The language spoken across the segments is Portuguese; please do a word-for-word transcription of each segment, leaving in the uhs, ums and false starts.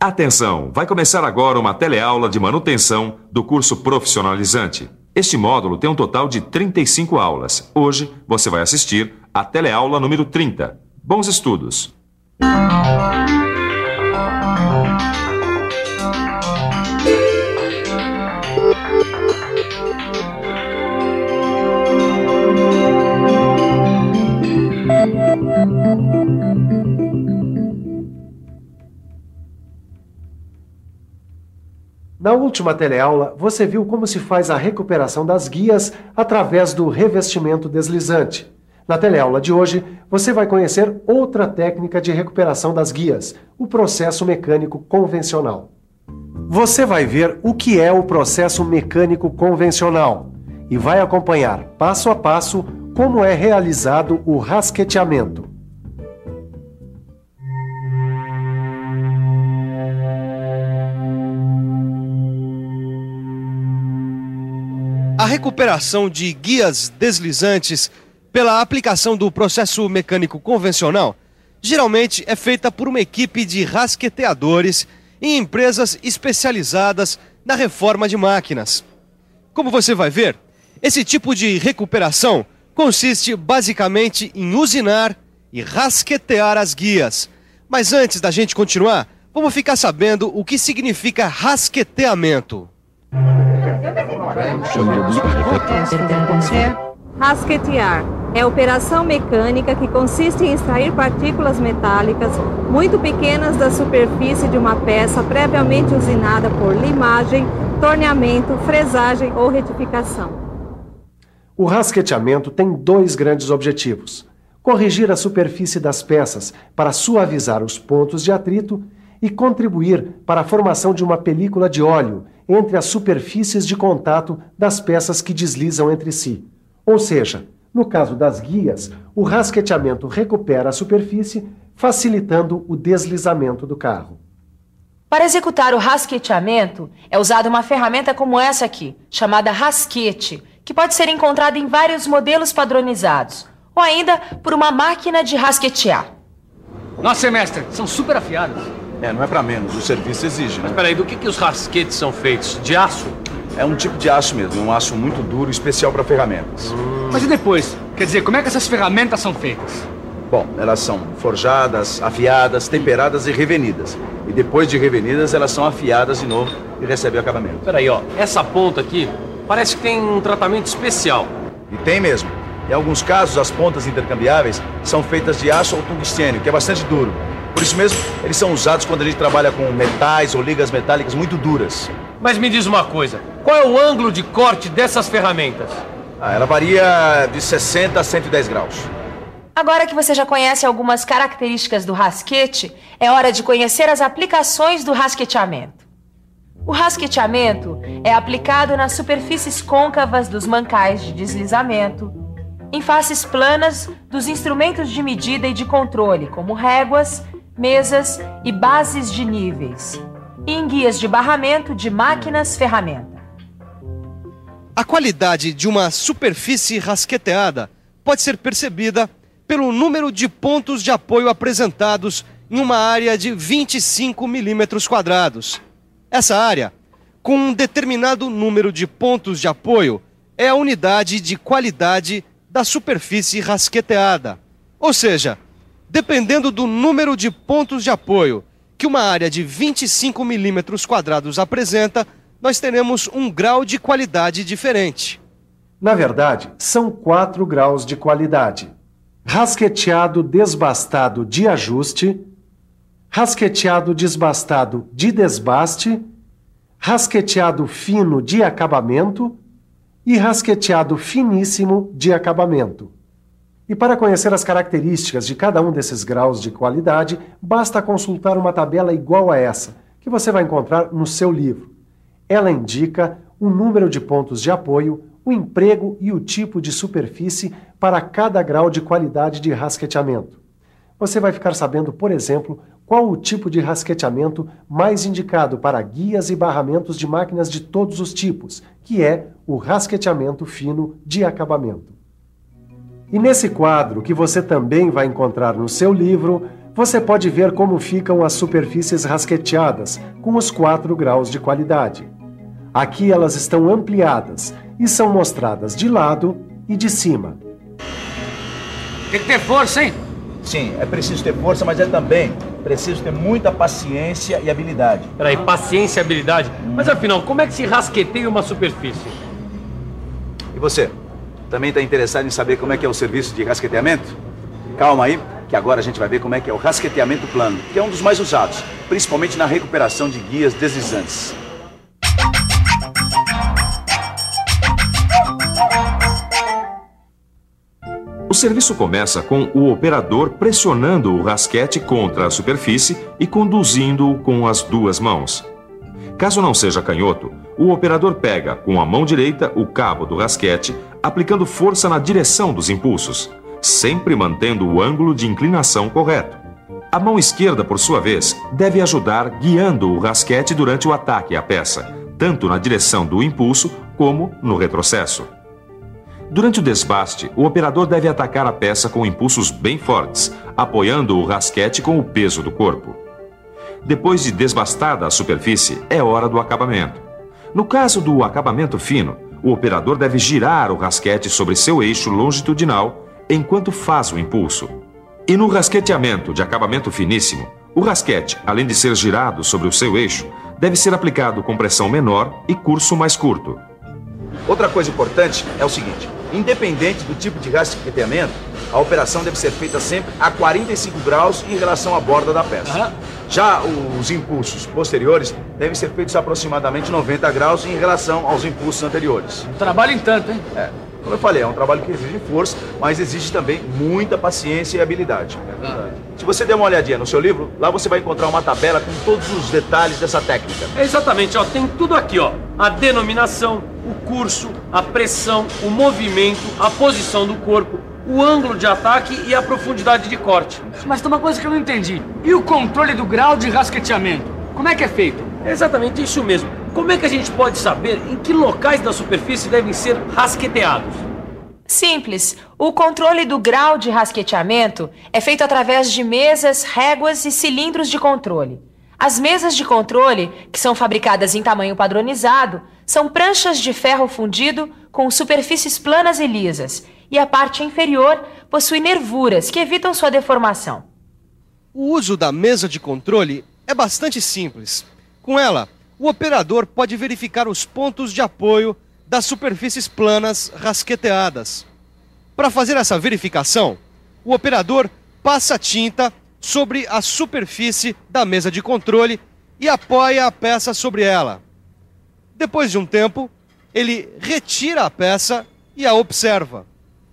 Atenção! Vai começar agora uma teleaula de manutenção do curso profissionalizante. Este módulo tem um total de trinta e cinco aulas. Hoje você vai assistir a teleaula número trinta. Bons estudos! Na última teleaula, você viu como se faz a recuperação das guias através do revestimento deslizante. Na teleaula de hoje, você vai conhecer outra técnica de recuperação das guias, o processo mecânico convencional. Você vai ver o que é o processo mecânico convencional e vai acompanhar passo a passo como é realizado o rasqueteamento. A recuperação de guias deslizantes pela aplicação do processo mecânico convencional geralmente é feita por uma equipe de rasqueteadores em empresas especializadas na reforma de máquinas. Como você vai ver, esse tipo de recuperação consiste basicamente em usinar e rasquetear as guias. Mas antes da gente continuar, vamos ficar sabendo o que significa rasqueteamento. Rasquetear é a operação mecânica que consiste em extrair partículas metálicas muito pequenas da superfície de uma peça previamente usinada por limagem, torneamento, fresagem ou retificação. O rasqueteamento tem dois grandes objetivos: corrigir a superfície das peças para suavizar os pontos de atrito e contribuir para a formação de uma película de óleo entre as superfícies de contato das peças que deslizam entre si. Ou seja, no caso das guias, o rasqueteamento recupera a superfície, facilitando o deslizamento do carro. Para executar o rasqueteamento, é usada uma ferramenta como essa aqui, chamada rasquete, que pode ser encontrada em vários modelos padronizados, ou ainda por uma máquina de rasquetear. Nossa, semestre, são super afiadas. É, não é pra menos, o serviço exige, né? Mas peraí, do que, que os rasquetes são feitos? De aço? É um tipo de aço mesmo, um aço muito duro, especial para ferramentas. Hum. Mas e depois? Quer dizer, como é que essas ferramentas são feitas? Bom, elas são forjadas, afiadas, temperadas e revenidas. E depois de revenidas, elas são afiadas de novo e recebem o acabamento. Peraí, ó, essa ponta aqui parece que tem um tratamento especial. E tem mesmo. Em alguns casos, as pontas intercambiáveis são feitas de aço ou tungstênio, que é bastante duro. Por isso mesmo, eles são usados quando a gente trabalha com metais ou ligas metálicas muito duras. Mas me diz uma coisa, qual é o ângulo de corte dessas ferramentas? Ah, ela varia de sessenta a cento e dez graus. Agora que você já conhece algumas características do rasquete, é hora de conhecer as aplicações do rasqueteamento. O rasqueteamento é aplicado nas superfícies côncavas dos mancais de deslizamento, em faces planas dos instrumentos de medida e de controle, como réguas, mesas e bases de níveis, e em guias de barramento de máquinas-ferramenta. A qualidade de uma superfície rasqueteada pode ser percebida pelo número de pontos de apoio apresentados em uma área de vinte e cinco milímetros quadrados. Essa área, com um determinado número de pontos de apoio, é a unidade de qualidade da superfície rasqueteada. Ou seja, dependendo do número de pontos de apoio que uma área de vinte e cinco milímetros quadrados apresenta, nós teremos um grau de qualidade diferente. Na verdade, são quatro graus de qualidade: rasqueteado desbastado de ajuste, rasqueteado desbastado de desbaste, rasqueteado fino de acabamento e rasqueteado finíssimo de acabamento. E para conhecer as características de cada um desses graus de qualidade, basta consultar uma tabela igual a essa, que você vai encontrar no seu livro. Ela indica o número de pontos de apoio, o emprego e o tipo de superfície para cada grau de qualidade de rasqueteamento. Você vai ficar sabendo, por exemplo, qual o tipo de rasqueteamento mais indicado para guias e barramentos de máquinas de todos os tipos, que é o rasqueteamento fino de acabamento. E nesse quadro, que você também vai encontrar no seu livro, você pode ver como ficam as superfícies rasqueteadas com os quatro graus de qualidade. Aqui elas estão ampliadas e são mostradas de lado e de cima. Tem que ter força, hein? Sim, é preciso ter força, mas é também preciso ter muita paciência e habilidade. Peraí, paciência e habilidade. Mas afinal, como é que se rasqueteia uma superfície? E você? Também está interessado em saber como é que é o serviço de rasqueteamento? Calma aí, que agora a gente vai ver como é que é o rasqueteamento plano, que é um dos mais usados, principalmente na recuperação de guias deslizantes. O serviço começa com o operador pressionando o rasquete contra a superfície e conduzindo-o com as duas mãos. Caso não seja canhoto, o operador pega com a mão direita o cabo do rasquete, aplicando força na direção dos impulsos, sempre mantendo o ângulo de inclinação correto. A mão esquerda, por sua vez, deve ajudar guiando o rasquete durante o ataque à peça, tanto na direção do impulso como no retrocesso. Durante o desbaste, o operador deve atacar a peça com impulsos bem fortes, apoiando o rasquete com o peso do corpo. Depois de desbastada a superfície, é hora do acabamento. No caso do acabamento fino, o operador deve girar o rasquete sobre seu eixo longitudinal enquanto faz o impulso. E no rasqueteamento de acabamento finíssimo, o rasquete, além de ser girado sobre o seu eixo, deve ser aplicado com pressão menor e curso mais curto. Outra coisa importante é o seguinte: independente do tipo de rasqueteamento, a operação deve ser feita sempre a quarenta e cinco graus em relação à borda da peça. Uhum. Já os impulsos posteriores devem ser feitos a aproximadamente noventa graus em relação aos impulsos anteriores. Um trabalho em tanto, hein? É. Como eu falei, é um trabalho que exige força, mas exige também muita paciência e habilidade. Ah. Se você der uma olhadinha no seu livro, lá você vai encontrar uma tabela com todos os detalhes dessa técnica. É exatamente, ó, tem tudo aqui, ó. A denominação, o curso, a pressão, o movimento, a posição do corpo, o ângulo de ataque e a profundidade de corte. Mas tem uma coisa que eu não entendi. E o controle do grau de rasqueteamento? Como é que é feito? É exatamente isso mesmo. Como é que a gente pode saber em que locais da superfície devem ser rasqueteados? Simples. O controle do grau de rasqueteamento é feito através de mesas, réguas e cilindros de controle. As mesas de controle, que são fabricadas em tamanho padronizado, são pranchas de ferro fundido com superfícies planas e lisas, e a parte inferior possui nervuras que evitam sua deformação. O uso da mesa de controle é bastante simples. Com ela, o operador pode verificar os pontos de apoio das superfícies planas rasqueteadas. Para fazer essa verificação, o operador passa tinta sobre a superfície da mesa de controle e apoia a peça sobre ela. Depois de um tempo, ele retira a peça e a observa.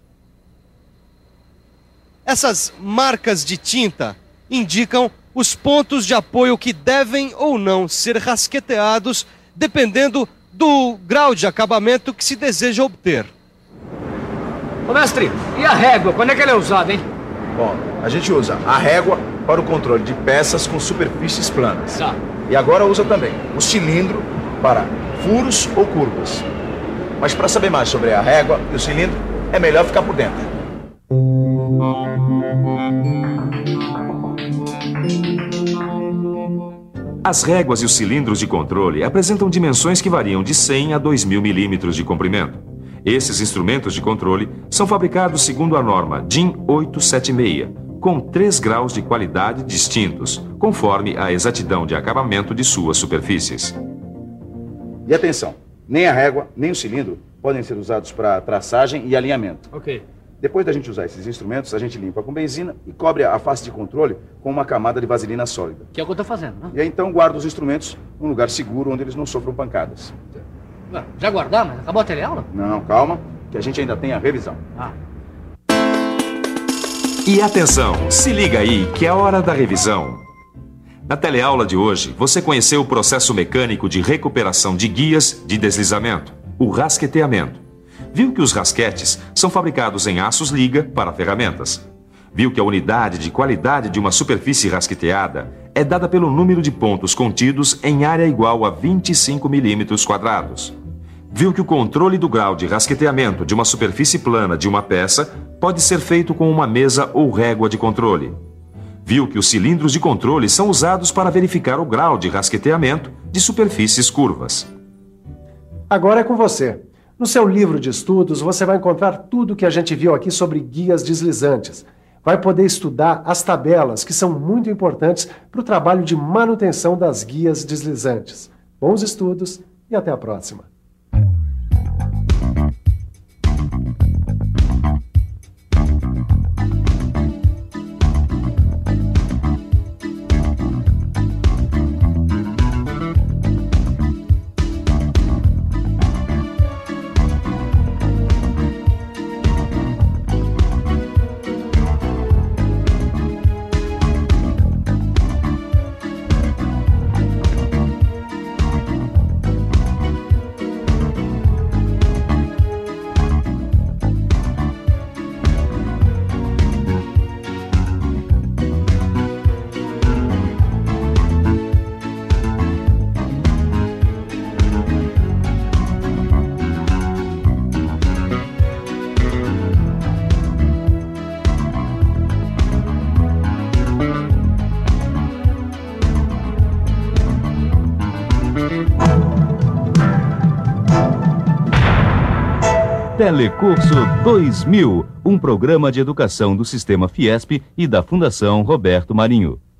Essas marcas de tinta indicam os pontos de apoio que devem ou não ser rasqueteados, dependendo do grau de acabamento que se deseja obter. Ô mestre, e a régua? Quando é que ela é usada, hein? Bom, a gente usa a régua para o controle de peças com superfícies planas. Tá. E agora usa também o cilindro para furos ou curvas. Mas para saber mais sobre a régua e o cilindro, é melhor ficar por dentro. As réguas e os cilindros de controle apresentam dimensões que variam de cem a dois mil milímetros de comprimento. Esses instrumentos de controle são fabricados segundo a norma D I N oitocentos e setenta e seis, com três graus de qualidade distintos, conforme a exatidão de acabamento de suas superfícies. E atenção, nem a régua, nem o cilindro podem ser usados para traçagem e alinhamento. Ok. Depois da gente usar esses instrumentos, a gente limpa com benzina e cobre a face de controle com uma camada de vaselina sólida. Que é o que eu tô fazendo, né? E aí então guarda os instrumentos num lugar seguro onde eles não sofram pancadas. Ué, já guardar, mas acabou a teleaula? Não, calma, que a gente ainda tem a revisão. Ah. E atenção, se liga aí que é hora da revisão. Na teleaula de hoje, você conheceu o processo mecânico de recuperação de guias de deslizamento, o rasqueteamento. Viu que os rasquetes são fabricados em aços liga para ferramentas. Viu que a unidade de qualidade de uma superfície rasqueteada é dada pelo número de pontos contidos em área igual a vinte e cinco milímetros quadrados. Viu que o controle do grau de rasqueteamento de uma superfície plana de uma peça pode ser feito com uma mesa ou régua de controle. viu que os cilindros de controle são usados para verificar o grau de rasqueteamento de superfícies curvas. Agora é com você. No seu livro de estudos, você vai encontrar tudo que a gente viu aqui sobre guias deslizantes. Vai poder estudar as tabelas, que são muito importantes para o trabalho de manutenção das guias deslizantes. Bons estudos e até a próxima. Telecurso dois mil, um programa de educação do Sistema Fiesp e da Fundação Roberto Marinho.